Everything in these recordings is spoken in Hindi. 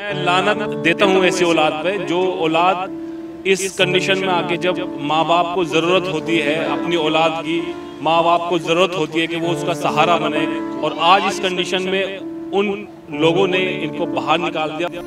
मैं लानत देता हूँ ऐसी औलाद पे जो औलाद इस कंडीशन में आके जब माँ बाप को ज़रूरत होती है, अपनी औलाद की माँ बाप को ज़रूरत होती है कि वो उसका सहारा बने, और आज इस कंडीशन में उन लोगों ने इनको बाहर निकाल दिया।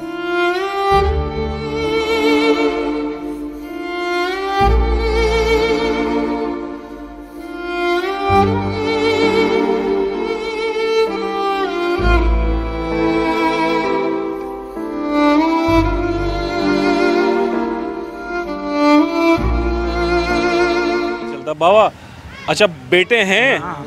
बाबा अच्छा बेटे हैं?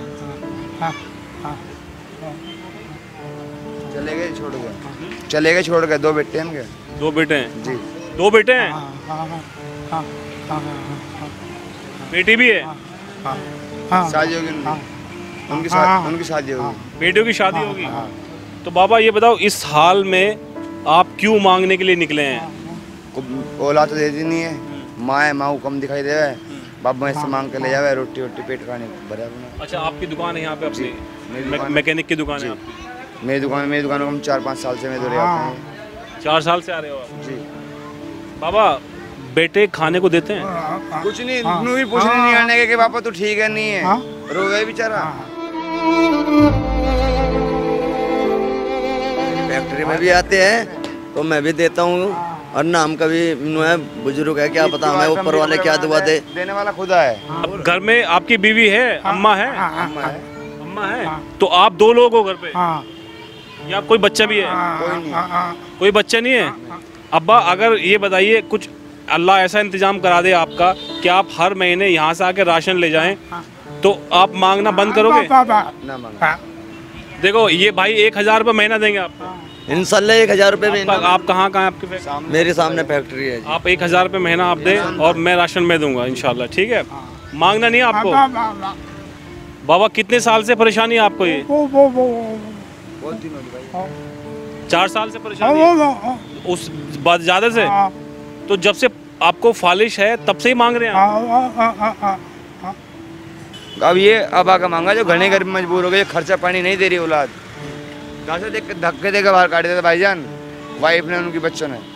चले गए छोड़ गए। दो बेटे हैं इनके। दो बेटे हैं जी। दो बेटे हैं। बेटी भी है? शादी होगी उनकी शादी होगी। बेटियों की शादी होगी। तो बाबा ये बताओ, इस हाल में आप क्यों मांगने के लिए निकले हैं? औलाद तो देती नहीं है, माँ को कम दिखाई दे रहा है, बाबा इससे मांग के ले जावे, रोटी वोटी पेट खाने भरा। अच्छा, आपकी दुकान है यहाँ पे अपनी? मैकेनिक की दुकान है आपकी? मेरी दुकान को हम 4-5 साल से मैं आते हैं। 4 साल से आ रहे हो आप? जी। बाबा बेटे खाने को देते हैं? कुछ नहीं, भी पूछने नहीं आने के पापा तो ठीक है नहीं है, रोए बेचारा। फैक्ट्री में भी आते हैं तो मैं भी देता हूँ, और नाम का भी बुजुर्ग है, क्या पता हमें ऊपर वाले क्या दुआ दे, देने वाला खुदा है। अब घर में आपकी बीवी है? अम्मा है? अम्मा है। तो आप 2 लोग हो घर पे? या कोई बच्चा भी है? कोई बच्चा नहीं है। अब्बा अगर ये बताइए, कुछ अल्लाह ऐसा इंतजाम करा दे आपका कि आप हर महीने यहाँ से आके राशन ले जाएं, तो आप मांगना बंद करोगे? ना मांग। देखो ये भाई 1000 रुपये महीना देंगे आपको इंशाल्लाह। 1000 रुपये महीना। आप कहाँ आपके फैक्ट्री? मेरे सामने फैक्ट्री है। आप 1000 रुपये महीना आप दें और मैं राशन में दूंगा इंशाल्लाह, ठीक है? मांगना नहीं है आपको। बाबा कितने साल से परेशानी है आपको? ये 4 साल से परेशानी है? उस बात ज़्यादा से? तो जब से आपको फालिश है तब से ही मांग रहे हैं? अब ये अब आकर मांगा जो घने घर में मजबूर हो गए, खर्चा पानी नहीं दे रही औलाद, कहाँ से देख धक्के देकर बाहर काट देते भाईजान, वाइफ ने उनकी बच्चों ने।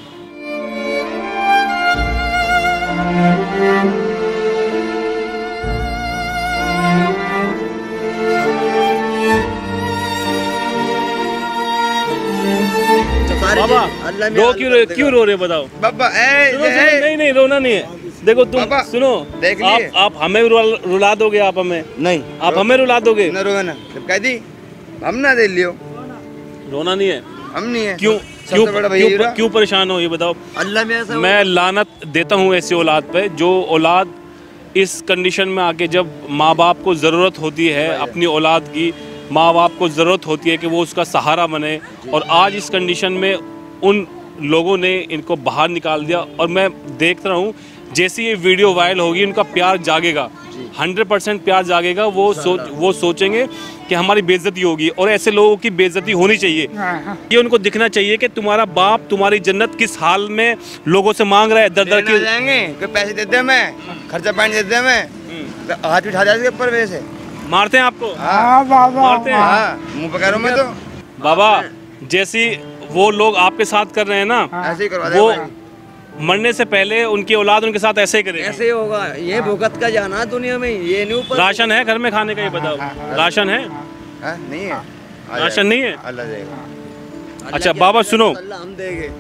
बाबा क्यों रो रहे बताओ? बाबा नहीं रोना नहीं है। देखो तुम सुनो, आप हमें रुला दोगे? आप हमें नहीं, आप हमें रुला दोगे? ना रोना कह दी, हम ना दे लियो। रोना नहीं है? हम नहीं है। क्यों परेशान हो ये बताओ? अल्लाह में मैं लानत देता हूँ ऐसी औलाद पे जो औलाद इस कंडीशन में आके जब माँ बाप को ज़रूरत होती है, अपनी औलाद की माँ बाप को ज़रूरत होती है कि वो उसका सहारा बने, और आज इस कंडीशन में उन लोगों ने इनको बाहर निकाल दिया। और मैं देख रहा हूँ जैसे ये वीडियो वायरल होगी, उनका प्यार जागेगा, 100% प्यार जागेगा। वो सोचेंगे कि हमारी बेइज्जती होगी, और ऐसे लोगों की बेइज्जती होनी चाहिए। ये उनको दिखना चाहिए कि तुम्हारा बाप तुम्हारी जन्नत किस हाल में लोगों से मांग रहा है, दर की जाएंगे कोई पैसे दे दे, मैं खर्चा पानी दे दे, मैं हाथ उठा जाएंगे ऊपर वैसे मारते हैं आपको? मारते हैं मुंह पकड़ो मैं तो। बाबा जैसी वो लोग आपके साथ कर रहे हैं ना, ऐसे ही करवा वो मरने से पहले उनकी औलाद उनके साथ ऐसे ही करेगी। ऐसे ही होगा, ये भुगत का जाना दुनिया में, ये नहीं ऊपर। राशन है घर में खाने का? ये बताओ, राशन है? नहीं है, राशन नहीं है? अल्लाह देगा। अच्छा बाबा सुनो, हम देंगे।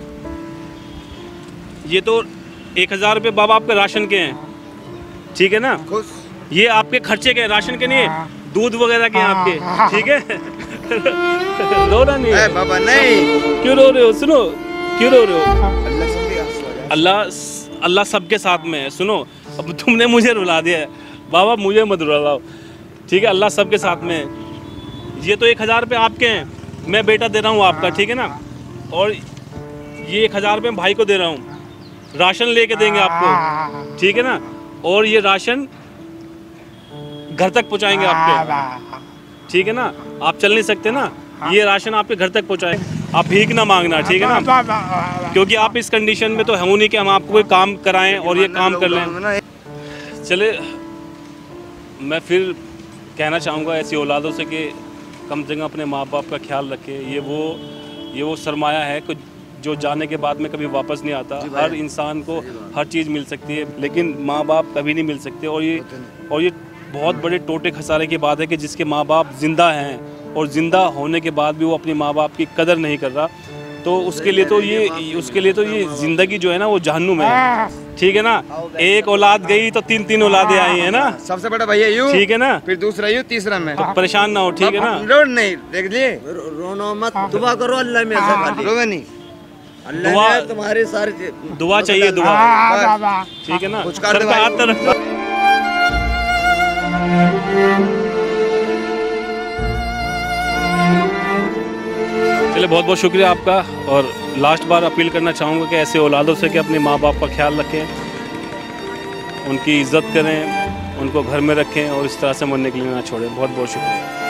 ये तो 1000 रुपये बाबा आपके राशन के हैं, ठीक है ना? ये आपके खर्चे के, राशन के नहीं है, दूध वगैरह के आपके, ठीक है? रो रहा नहीं है बाबा? नहीं। क्यों रो रहे हो? सुनो, क्यों रो रहे हो? अल्लाह सबके साथ में है। सुनो, अब तुमने मुझे रुला दिया है बाबा, मुझे मत रुलाओ, ठीक है? अल्लाह सबके साथ में है। ये तो 1000 रुपये आपके हैं, मैं बेटा दे रहा हूँ आपका, ठीक है ना? और ये 1000 रुपये भाई को दे रहा हूँ, राशन लेके देंगे आपको, ठीक है ना? और ये राशन घर तक पहुँचाएंगे आपके, ठीक है ना? आप चल नहीं सकते ना, ये राशन आपके घर तक पहुँचाए। आप भीख ना मांगना, ठीक है ना? क्योंकि आप इस कंडीशन में तो है नहीं कि हम आपको कोई काम कराएं और ये काम कर लें। चले, मैं फिर कहना चाहूँगा ऐसी औलादों से कि कम से कम अपने माँ बाप का ख्याल रखें। ये वो सरमाया है कि जो जाने के बाद में कभी वापस नहीं आता। हर इंसान को हर चीज़ मिल सकती है, लेकिन माँ बाप कभी नहीं मिल सकते। और ये बहुत बड़े टोटे खसारे की बात है कि जिसके माँ बाप ज़िंदा हैं और ज़िंदा होने के बाद भी वो अपने माँ बाप की कदर नहीं कर रहा, तो उसके लिए तो ये ज़िंदगी जो है ना वो जहन्नुम है। ठीक है ना, एक औलाद गई तो 3 औलादें आई है ना। सबसे बड़ा भैया यूं, ठीक है ना, फिर दूसरा यूं, तीसरा मैं। तो परेशान ना हो, ठीक है ना। रोड नहीं देख लिए, रोनो मत, दुआ करो अल्लाह में ऐसा खाली। रोवे नहीं, अल्लाह ने तुम्हारी सारी दुआ चाहिए, दुआ, ठीक है ना। कुछ कर सर दो पे भाई। हाथ तो रखो। चलिए, बहुत बहुत शुक्रिया आपका। और लास्ट बार अपील करना चाहूँगा कि ऐसे औलादों से कि अपने माँ बाप का ख्याल रखें, उनकी इज़्ज़त करें, उनको घर में रखें और इस तरह से मरने के लिए ना छोड़ें। बहुत बहुत शुक्रिया।